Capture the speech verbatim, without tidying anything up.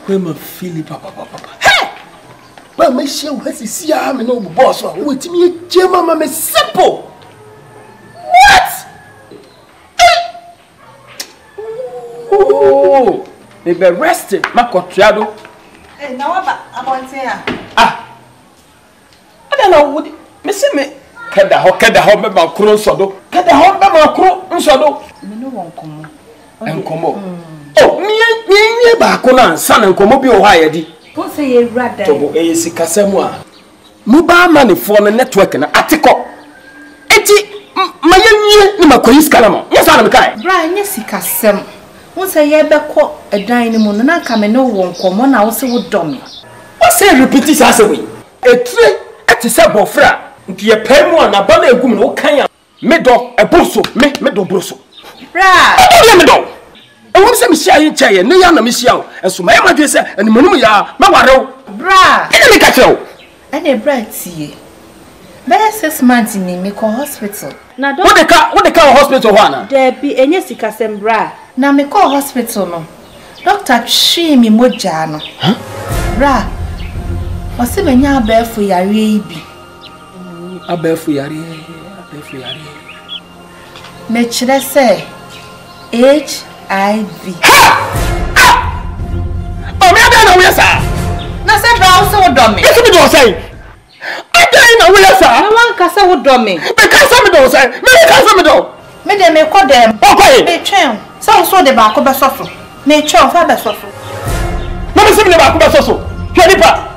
Where my Philip papa papa. Hey! But my share has a see I'm no boss. Wait me a German mama simple. What? Oh, they be arrested. My cotriado. Hey, now what about here? Ah, I don't know what. Miss me. Kada ho kada ho me ma kro nsodo. Kada ho me ma kro nsodo. Me no won komo. Enkomo. Oh, me me ba ko na nsa na enkomo bi o ha ye di. Who say you rather? Tobo e sikasemu a. Mobile money for the network na atiko. Enti mayenwie ni makoyi skala mo. Yes ana me kai. Bra nye sikasem. Who say ye be ko edan ni mu na ka me no won komo na wo se wo dom. What say repeat this as we? Etre ati se bofra. Nti ye pemu na ba na egum no kan ya. Me do eboso, me me do broso. Bra. E me do. E won se me sia yin chaye, ne ya na me sia o. Enso ma ma dwe se animanum ya, ma ware. Bra. E me ka che. Ane bra tie. Be six months ni me ko hospital. Na do. What the car, what the car hospital ho na? There be enye sikasem bra. Na me ko hospital no. Doctor twi mi moja no. Huh? Bra. O se menya abefu yare ibi. Abefu yare, abefu yare. Me kire se H I V. Oh, me ada na we sa. Na se bra o se wo do me. Yes me do say. Ada na we sa. Na wan ka se wo do me. Me ka se me do say. Me ka se me do. Me de me ko dem. Okay. Me twen. Se wo so de ba ko be sofo. Me twen fa be sofo. Na me se me ba ko be so so. Hwe nipa.